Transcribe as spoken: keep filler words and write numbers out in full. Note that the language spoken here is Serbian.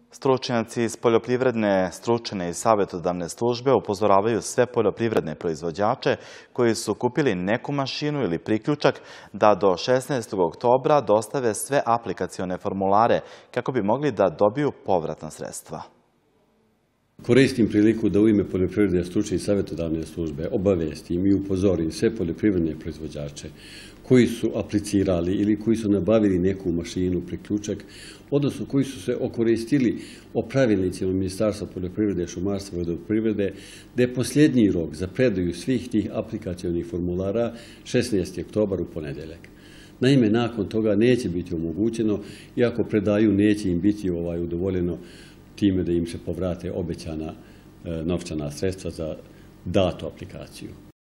Stručnjaci iz poljoprivredne, stručne i savjetodavne službe upozoravaju sve poljoprivredne proizvođače koji su kupili neku mašinu ili priključak da do šesnaestog oktobra dostave sve aplikacione formulare kako bi mogli da dobiju povratna sredstva. Koristim priliku da u ime poljoprivredne, stručne i savjetodavne službe obavestim i upozorim sve poljoprivredne proizvođače koji su aplicirali ili koji su nabavili neku mašinu, priključak, odnosno koji su se okoristili o pravilnicima Ministarstva poljoprivrede, šumarstva i vodoprivrede, da je posljednji rok za predaju svih tih aplikacionih formulara šesnaesti oktobar u ponedeljak. Naime, nakon toga neće biti omogućeno, iako predaju neće im biti ovaj udovoljeno time da im se povrate obećana novčana sredstva za datu aplikaciju.